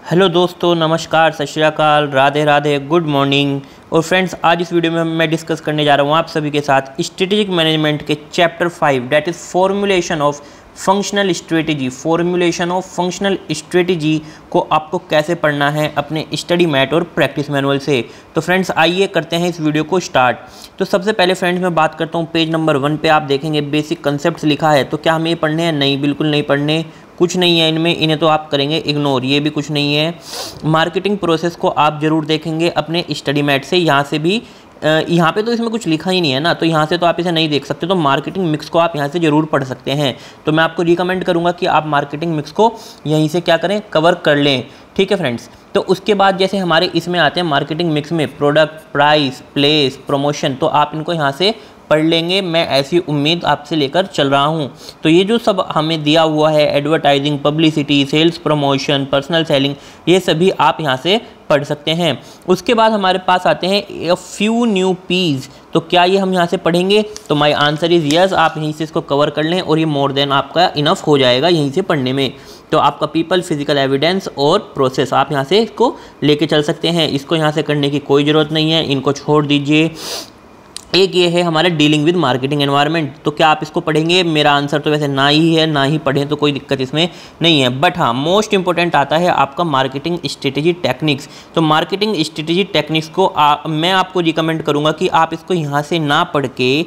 Hello दोस्तों, नमस्कार, सत श्री अकाल, राधे राधे, गुड मॉर्निंग। और फ्रेंड्स, आज इस वीडियो में मैं डिस्कस करने जा रहा हूँ आप सभी के साथ स्ट्रेटेजिक मैनेजमेंट के chapter 5 that is formulation of functional strategy. Formulation of functional strategy को आपको कैसे पढ़ना है अपने स्टडी मैट और प्रैक्टिस मैनुअल से। तो फ्रेंड्स, आइए करते हैं इस वीडियो को स्टार्ट। तो सबसे पहले फ्रेंड्स मैं बात करता हूँ पेज नंबर 1 पे आप देखेंगे बेसिक कंसेप्ट्स लिखा है। तो क्या हमें ये पढ़ने हैं? नहीं, बिल्कुल नहीं पढ़ने, कुछ नहीं है इनमें, इन्हें तो आप करेंगे इग्नोर, ये भी कुछ नहीं है। मार्केटिंग प्रोसेस को आप ज़रूर देखेंगे अपने स्टडी मैट से। यहाँ से भी यहाँ पे तो इसमें कुछ लिखा ही नहीं है ना, तो यहाँ से तो आप इसे नहीं देख सकते। तो मार्केटिंग मिक्स को आप यहाँ से ज़रूर पढ़ सकते हैं। तो मैं आपको रिकमेंड करूँगा कि आप मार्केटिंग मिक्स को यहीं से क्या करें, कवर कर लें। ठीक है फ्रेंड्स। तो उसके बाद जैसे हमारे इसमें आते हैं मार्केटिंग मिक्स में प्रोडक्ट, प्राइस, प्लेस, प्रमोशन, तो आप इनको यहाँ से पढ़ लेंगे। मैं ऐसी उम्मीद आपसे लेकर चल रहा हूँ। तो ये जो सब हमें दिया हुआ है, advertising, publicity, sales promotion, personal selling, ये सभी आप यहाँ से पढ़ सकते हैं। उसके बाद हमारे पास आते हैं ए फ्यू न्यू पीज। तो क्या ये हम यहाँ से पढ़ेंगे? तो माय आंसर इज़ यस। आप यहीं से इसको कवर कर लें और ये मोर देन आपका इनफ हो जाएगा यहीं से पढ़ने में। तो आपका पीपल, फिजिकल एविडेंस और प्रोसेस, आप यहाँ से इसको लेके चल सकते हैं। इसको यहाँ से करने की कोई ज़रूरत नहीं है, इनको छोड़ दीजिए। एक ये है हमारा डीलिंग विद मार्केटिंग एनवायरनमेंट। तो क्या आप इसको पढ़ेंगे? मेरा आंसर तो वैसे ना ही है, ना ही पढ़ें तो कोई दिक्कत इसमें नहीं है। बट हाँ, मोस्ट इंपॉर्टेंट आता है आपका मार्केटिंग स्ट्रेटेजी टेक्निक्स। तो मार्केटिंग स्ट्रेटेजी टेक्निक्स को मैं आपको रिकमेंड करूँगा कि आप इसको यहाँ से ना पढ़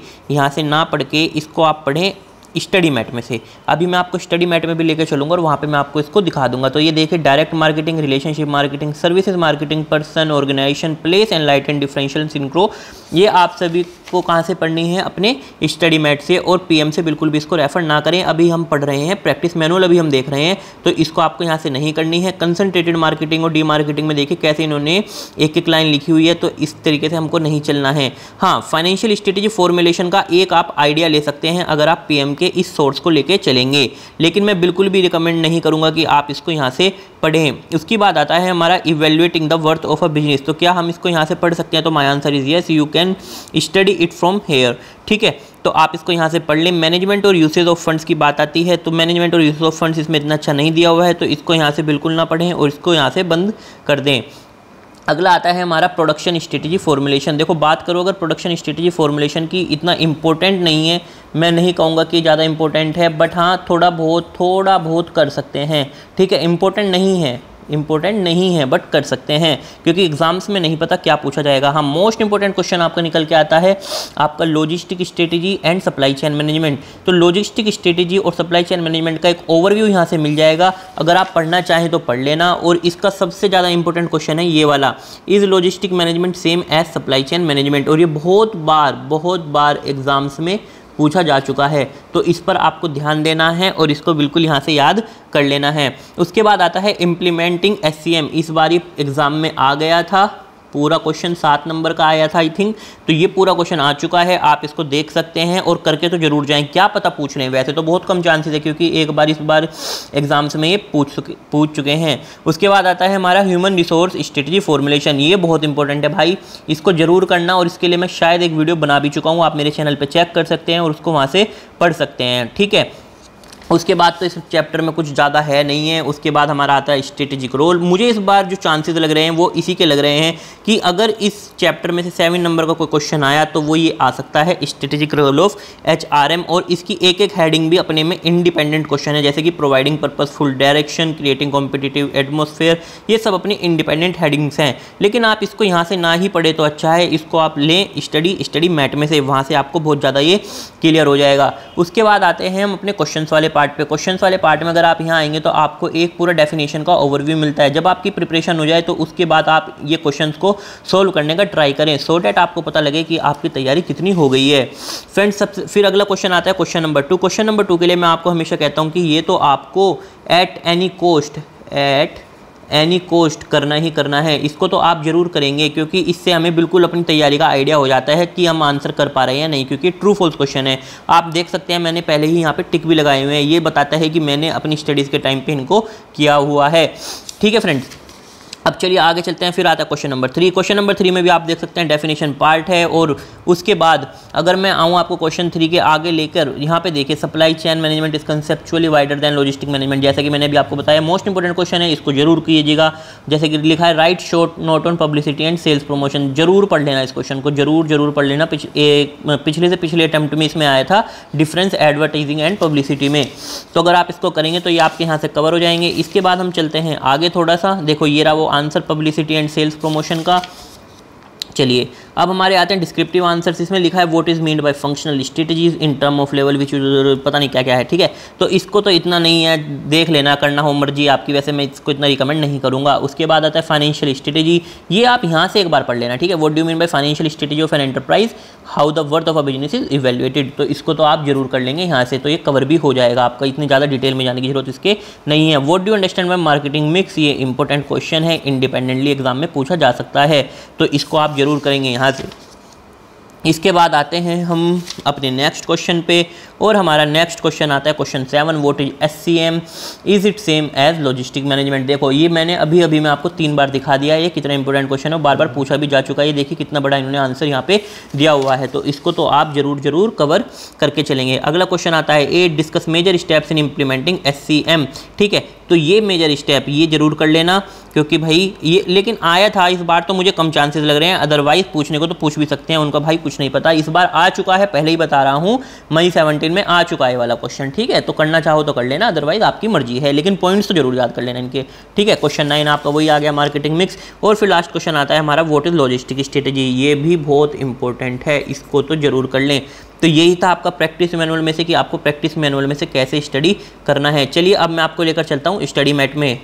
के इसको आप पढ़ें स्टडी मैट में से। अभी मैं आपको स्टडी मैट में भी लेकर चलूँगा और वहाँ पे मैं आपको इसको दिखा दूंगा। तो ये देखिए, direct marketing, relationship marketing, services marketing, person, organization, place, enlighten, differential, synchro, ये आप सभी को कहाँ से पढ़नी है? अपने स्टडी मैट से। और पीएम से बिल्कुल भी इसको रेफर ना करें। अभी हम पढ़ रहे हैं प्रैक्टिस मैनुअल, अभी हम देख रहे हैं, तो इसको आपको यहाँ से नहीं करनी है। कंसंट्रेटेड मार्केटिंग और डी मार्केटिंग में देखिए कैसे इन्होंने एक एक लाइन लिखी हुई है, तो इस तरीके से हमको नहीं चलना है। हाँ, फाइनेंशियल स्ट्रेटेजी फॉर्मुलेशन का एक आप आइडिया ले सकते हैं अगर आप पीएम के इस सोर्स को लेके चलेंगे, लेकिन मैं बिल्कुल भी रिकमेंड नहीं करूंगा कि आप इसको यहाँ से पढ़ें। उसके बाद आता है हमारा evaluating the worth of a business. तो क्या हम इसको यहाँ से पढ़ सकते हैं? तो my answer is yes, you can study it from here. ठीक है, तो आप इसको यहाँ से पढ़ लें। मैनेजमेंट और यूसेज ऑफ फंड्स की बात आती है, तो मैनेजमेंट और यूसेज ऑफ फंड्स इसमें इतना अच्छा नहीं दिया हुआ है, तो इसको यहाँ से बिल्कुल ना पढ़ें और इसको यहाँ से बंद कर दें। अगला आता है हमारा प्रोडक्शन स्ट्रेटेजी फॉर्मुलेशन। देखो, बात करो अगर प्रोडक्शन स्ट्रेटेजी फॉर्मुलेशन की, इतना इंपॉर्टेंट नहीं है, मैं नहीं कहूँगा कि ज़्यादा इंपॉर्टेंट है, बट हाँ थोड़ा बहुत कर सकते हैं। ठीक है, इंपॉर्टेंट नहीं है बट कर सकते हैं, क्योंकि एग्जाम्स में नहीं पता क्या पूछा जाएगा। हाँ, मोस्ट इंपॉर्टेंट क्वेश्चन आपका निकल के आता है आपका logistic strategy and supply chain management. तो लॉजिस्टिक स्ट्रेटेजी और सप्लाई चेन मैनेजमेंट का एक ओवरव्यू यहाँ से मिल जाएगा। अगर आप पढ़ना चाहें तो पढ़ लेना। और इसका सबसे ज़्यादा इंपॉर्टेंट क्वेश्चन है ये वाला, is logistic management same as supply chain management. और ये बहुत बार एग्जाम्स में पूछा जा चुका है, तो इस पर आपको ध्यान देना है और इसको बिल्कुल यहाँ से याद कर लेना है। उसके बाद आता है इम्प्लीमेंटिंग एससीएम। इस बार ये एग्ज़ाम में आ गया था, पूरा क्वेश्चन 7 नंबर का आया था आई थिंक, तो ये पूरा क्वेश्चन आ चुका है। आप इसको देख सकते हैं और करके तो जरूर जाएं। क्या पता पूछ लें, वैसे तो बहुत कम चांसेस है, क्योंकि एक बार इस बार एग्जाम्स में ये पूछ चुके हैं। उसके बाद आता है हमारा ह्यूमन रिसोर्स स्ट्रेटेजी फॉर्मुलेशन। ये बहुत इंपॉर्टेंट है भाई, इसको जरूर करना। और इसके लिए मैं शायद एक वीडियो बना भी चुका हूँ, आप मेरे चैनल पर चेक कर सकते हैं और उसको वहाँ से पढ़ सकते हैं। ठीक है, उसके बाद तो इस चैप्टर में कुछ ज़्यादा है नहीं है। उसके बाद हमारा आता है स्ट्रेटेजिक रोल। मुझे इस बार जो चांसेस लग रहे हैं वो इसी के लग रहे हैं कि अगर इस चैप्टर में से 7 नंबर का कोई क्वेश्चन आया तो वो ये आ सकता है, स्ट्रेटेजिक रोल ऑफ एचआरएम। और इसकी एक एक हेडिंग भी अपने में इंडिपेंडेंट क्वेश्चन है, जैसे कि providing purposeful direction, creating competitive atmosphere, ये सब अपनी इंडिपेंडेंट हेडिंग्स हैं। लेकिन आप इसको यहाँ से ना ही पढ़े तो अच्छा है, इसको आप लें स्टडी मैट में से, वहाँ से आपको बहुत ज़्यादा ये क्लियर हो जाएगा। उसके बाद आते हैं हम अपने क्वेश्चंस वाले पार्ट पे। क्वेश्चंस वाले पार्ट में अगर आप यहाँ आएंगे तो आपको एक पूरा डेफिनेशन का ओवरव्यू मिलता है। जब आपकी प्रिपरेशन हो जाए तो उसके बाद आप ये क्वेश्चंस को सोल्व करने का ट्राई करें, सो डैट आपको पता लगे कि आपकी तैयारी कितनी हो गई है फ्रेंड्स। फिर अगला क्वेश्चन आता है क्वेश्चन नंबर 2। क्वेश्चन नंबर 2 के लिए मैं आपको हमेशा कहता हूँ कि ये तो आपको एट एनी कोस्ट करना ही करना है। इसको तो आप जरूर करेंगे, क्योंकि इससे हमें बिल्कुल अपनी तैयारी का आइडिया हो जाता है कि हम आंसर कर पा रहे हैं या नहीं, क्योंकि ट्रू फॉल्स क्वेश्चन है। आप देख सकते हैं मैंने पहले ही यहाँ पे टिक भी लगाए हुए हैं, ये बताता है कि मैंने अपनी स्टडीज़ के टाइम पे इनको किया हुआ है। ठीक है फ्रेंड्स, अब चलिए आगे चलते हैं, फिर आता है क्वेश्चन नंबर 3। क्वेश्चन नंबर 3 में भी आप देख सकते हैं डेफिनेशन पार्ट है, और उसके बाद अगर मैं आऊँ आपको क्वेश्चन 3 के आगे लेकर, यहाँ पे देखिए supply chain management is conceptually wider than logistic management. जैसा कि मैंने अभी आपको बताया मोस्ट इंपॉर्टेंट क्वेश्चन है, इसको जरूर कीजिएगा। जैसे कि लिखा है write short note on publicity and sales promotion, जरूर पढ़ लेना इस क्वेश्चन को, जरूर पढ़ लेना। पिछले से पिछले अटेम्प्ट में इसमें आया था डिफरेंस एडवर्टाइजिंग एंड पब्लिसिटी में, तो अगर आप इसको करेंगे तो ये आपके यहाँ से कवर हो जाएंगे। इसके बाद हम चलते हैं आगे थोड़ा सा, देखो ये रहा वो answer publicity and sales promotion का। चलिए अब हमारे आते हैं डिस्क्रिप्टिव आंसर्स। इसमें लिखा है what is meant by functional strategies in term of level which, पता नहीं क्या क्या है, ठीक है। तो इसको तो इतना नहीं है, देख लेना, करना हो मर्जी आपकी, वैसे मैं इसको इतना रिकमेंड नहीं करूंगा। उसके बाद आता है फाइनेंशियल स्ट्रेटजी, ये आप यहाँ से एक बार पढ़ लेना, ठीक है। What do you mean by financial strategy of an enterprise, how the worth of a business is evaluated, तो इसको तो आप जरूर कर लेंगे यहाँ से, तो ये कवर भी हो जाएगा आपका, इतनी ज़्यादा डिटेल में जाने की जरूरत इसके नहीं है। What do you understand by marketing mix, ये इंपॉर्टेंट क्वेश्चन है, इंडिपेंडेंटली एग्जाम में पूछा जा सकता है, तो इसको आप जरूर करेंगे यहाँ से। इसके बाद आते हैं हम अपने नेक्स्ट क्वेश्चन पे, और हमारा नेक्स्ट क्वेश्चन आता है question 7, what is SCM, is it same as logistic management. देखो ये मैंने अभी मैं आपको 3 बार दिखा दिया है, ये कितना इंपॉर्टेंट क्वेश्चन है, बार बार पूछा भी जा चुका है। ये देखिए कितना बड़ा इन्होंने आंसर यहाँ पे दिया हुआ है, तो इसको तो आप जरूर कवर करके चलेंगे। अगला क्वेश्चन आता है 8, discuss major steps in implementing SCM, ठीक है। तो ये मेजर स्टेप ये जरूर कर लेना, क्योंकि भाई ये लेकिन आया था इस बार, तो मुझे कम चांसेस लग रहे हैं, अदरवाइज पूछने को तो पूछ भी सकते हैं, उनका भाई कुछ नहीं पता। इस बार आ चुका है, पहले ही बता रहा हूँ, मई 17 में आ चुका है वाला क्वेश्चन, ठीक है। तो करना चाहो तो कर लेना, अदरवाइज आपकी मर्जी है, लेकिन पॉइंट्स तो जरूर याद कर लेना इनके, ठीक है। क्वेश्चन 9 आपका वही आ गया, मार्केटिंग मिक्स। और फिर लास्ट क्वेश्चन आता है हमारा व्हाट इज लॉजिस्टिक स्ट्रेटजी, ये भी बहुत इंपॉर्टेंट है, इसको तो जरूर कर लें। तो यही था आपका प्रैक्टिस मैनुअल में से कि आपको प्रैक्टिस मैनुअल में से कैसे स्टडी करना है। चलिए अब मैं आपको लेकर चलता हूँ स्टडी मैट में।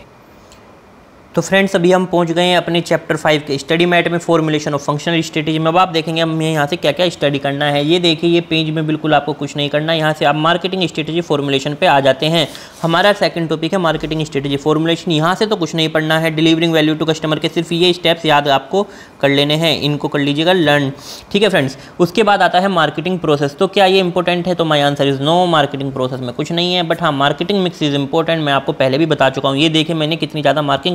तो फ्रेंड्स अभी हम पहुंच गए हैं अपने चैप्टर 5 के स्टडी मैट में, फॉर्मुलेशन ऑफ फंक्शनल स्ट्रेटजी में। अब आप देखेंगे हमें यहाँ से क्या क्या स्टडी करना है। ये देखिए ये पेज में बिल्कुल आपको कुछ नहीं करना, यहाँ से आप मार्केटिंग स्ट्रेटजी फॉर्मुलेशन पे आ जाते हैं। हमारा सेकंड टॉपिक है मार्केटिंग स्ट्रेटजी फॉर्मुलेशन, यहाँ से तो कुछ नहीं पढ़ना है। डिलीवरिंग वैल्यू टू कस्टमर के सिर्फ ये स्टेप्स याद आपको कर लेने हैं, इनको कर लीजिएगा लर्न, ठीक है फ्रेंड्स। उसके बाद आता है मार्केटिंग प्रोसेस, तो क्या ये इंपॉर्टेंट है, तो my answer is no, marketing process में कुछ नहीं है। बट हाँ मार्केटिंग मिक्स इज इंपॉर्टेंट, मैं आपको पहले भी बता चुका हूँ। ये देखिए मैंने कितनी ज़्यादा मार्किंग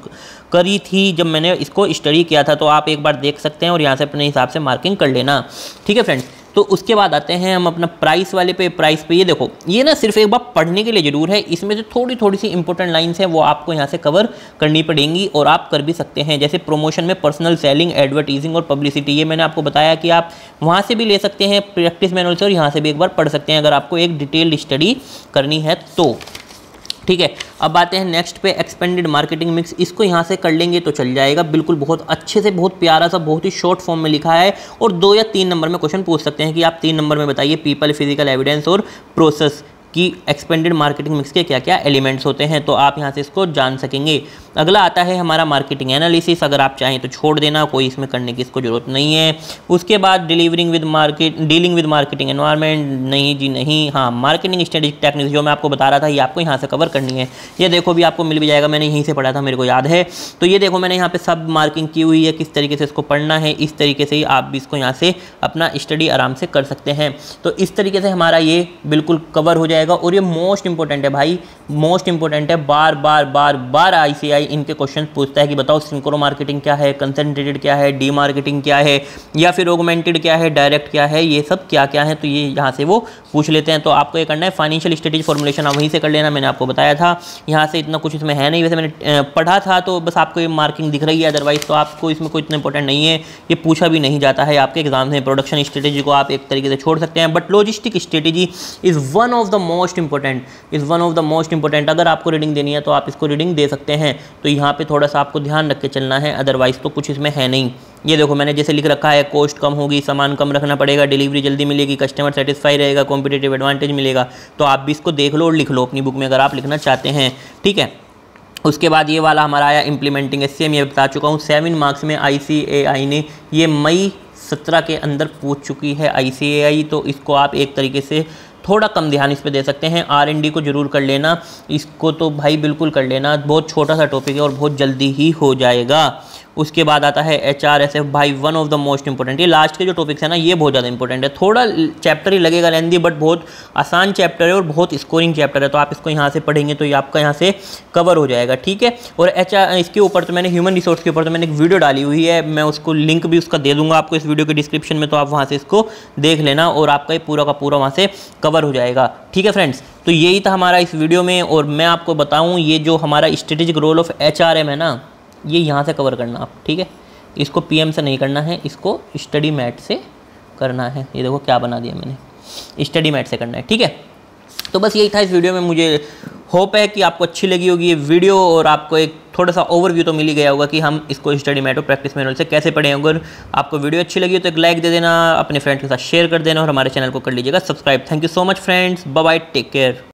करी थी जब मैंने इसको स्टडी किया था, तो आप एक बार देख सकते हैं और यहाँ से अपने हिसाब से मार्किंग कर लेना, ठीक है फ्रेंड्स। तो उसके बाद आते हैं हम अपना प्राइस वाले पे। प्राइस पे ये देखो, ये ना सिर्फ एक बार पढ़ने के लिए जरूर है, इसमें जो थोड़ी सी इंपॉर्टेंट लाइंस हैं वो आपको यहाँ से कवर करनी पड़ेंगी, और आप कर भी सकते हैं। जैसे प्रोमोशन में पर्सनल सेलिंग, एडवर्टीजिंग और पब्लिसिटी, ये मैंने आपको बताया कि आप वहाँ से भी ले सकते हैं प्रैक्टिस मैनुअल से, और यहाँ से भी एक बार पढ़ सकते हैं अगर आपको एक डिटेल्ड स्टडी करनी है तो, ठीक है। अब आते हैं नेक्स्ट पे एक्सपेंडेड मार्केटिंग मिक्स, इसको यहाँ से कर लेंगे तो चल जाएगा बिल्कुल, बहुत अच्छे से, बहुत प्यारा सा, बहुत ही शॉर्ट फॉर्म में लिखा है, और 2 या 3 नंबर में क्वेश्चन पूछ सकते हैं कि आप 3 नंबर में बताइए पीपल, फिजिकल एविडेंस और प्रोसेस कि एक्सपेंडेड मार्केटिंग मिक्स के क्या क्या एलिमेंट्स होते हैं, तो आप यहाँ से इसको जान सकेंगे। अगला आता है हमारा मार्केटिंग एनालिसिस, अगर आप चाहें तो छोड़ देना, कोई इसमें करने की इसको जरूरत नहीं है। उसके बाद डीलिंग विद मार्केटिंग एनवायरनमेंट, नहीं जी नहीं। हाँ मार्केटिंग स्ट्रेटेजिक टेक्निक्स जो मैं आपको बता रहा था, ये आपको यहाँ से कवर करनी है। ये देखो भी आपको मिल भी जाएगा, मैंने यहीं से पढ़ा था, मेरे को याद है। तो ये देखो मैंने यहाँ पे सब मार्किंग की हुई है, किस तरीके से इसको पढ़ना है, इस तरीके से ही आप भी इसको यहाँ से अपना स्टडी आराम से कर सकते हैं। तो इस तरीके से हमारा ये बिल्कुल कवर हो जाएगा, और ये मोस्ट इंपॉर्टेंट है भाई, मोस्ट इंपॉर्टेंट है। बार बार ICI इनके क्वेश्चन पूछता है कि बताओ सिंक्रो मार्केटिंग क्या है, कंसंट्रेटेड क्या है, डी मार्केटिंग क्या है, या फिर ऑगमेंटेड क्या है, डायरेक्ट क्या है, ये सब क्या क्या है, तो ये यहाँ से वो पूछ लेते हैं। तो आपको ये करना है फाइनेंशियल स्ट्रेटजी फॉर्मुलेशन, आप वहीं से कर लेना, मैंने आपको बताया था। यहाँ से इतना कुछ इसमें है नहीं, वैसे मैंने पढ़ा था तो बस आपको ये मार्किंग दिख रही है, अदरवाइज तो आपको इसमें कोई इतना इंपॉर्टेंट नहीं है, ये पूछा भी नहीं जाता है आपके एग्जाम में। प्रोडक्शन स्ट्रेटजी को आप एक तरीके से छोड़ सकते हैं, but logistic strategy is one of the most important. अगर आपको रीडिंग देनी है तो आप इसको रीडिंग दे सकते हैं, तो यहाँ पे थोड़ा सा आपको ध्यान रख के चलना है, अदरवाइज तो कुछ इसमें है नहीं। ये देखो मैंने जैसे लिख रखा है, कॉस्ट कम होगी, सामान कम रखना पड़ेगा, डिलीवरी जल्दी मिलेगी, कस्टमर सेटिस्फाई रहेगा, कॉम्पिटिटिव एडवांटेज मिलेगा। तो आप भी इसको देख लो और लिख लो अपनी बुक में अगर आप लिखना चाहते हैं, ठीक है। उसके बाद ये वाला हमारा आया इम्प्लीमेंटिंग SCM, ये बता चुका हूँ। 7 मार्क्स में ICAI ने ये मई 17 के अंदर पूछ चुकी है ICAI, तो इसको आप एक तरीके से थोड़ा कम ध्यान इस पे दे सकते हैं। R&D को जरूर कर लेना, इसको तो भाई बिल्कुल कर लेना, बहुत छोटा सा टॉपिक है और बहुत जल्दी ही हो जाएगा। उसके बाद आता है HRSF भाई, one of the most important. ये लास्ट के जो टॉपिक्स है ना ये बहुत ज़्यादा इंपॉर्टेंट है। थोड़ा चैप्टर ही लगेगा लेंदी, बट बहुत आसान चैप्टर है और बहुत स्कोरिंग चैप्टर है, तो आप इसको यहाँ से पढ़ेंगे तो ये आपका यहाँ से कवर हो जाएगा, ठीक है। और इसके ऊपर तो मैंने ह्यूमन रिसोर्स के ऊपर तो मैंने एक वीडियो डाली हुई है, मैं उसको लिंक भी उसका दे दूंगा आपको इस वीडियो के डिस्क्रिप्शन में, तो आप वहाँ से इसको देख लेना और आपका ये पूरा का पूरा वहाँ से कवर हो जाएगा, ठीक है फ्रेंड्स। तो यही था हमारा इस वीडियो में। और मैं आपको बताऊँ, ये जो हमारा स्ट्रेटेजिक रोल ऑफ HRM है ना, ये यहाँ से कवर करना आप, ठीक है। इसको PM से नहीं करना है, इसको स्टडी मैट से करना है। ये देखो क्या बना दिया मैंने, स्टडी मैट से करना है, ठीक है। तो बस यही था इस वीडियो में। मुझे होप है कि आपको अच्छी लगी होगी ये वीडियो और आपको एक थोड़ा सा ओवरव्यू तो मिल ही गया होगा कि हम इसको स्टडी मैट और प्रैक्टिस मैनुअल से कैसे पढ़ें। अगर आपको वीडियो अच्छी लगी तो एक लाइक दे देना, अपने फ्रेंड्स के साथ शेयर कर देना और हमारे चैनल को कर लीजिएगा subscribe. Thank you so much friends, bye bye, take care.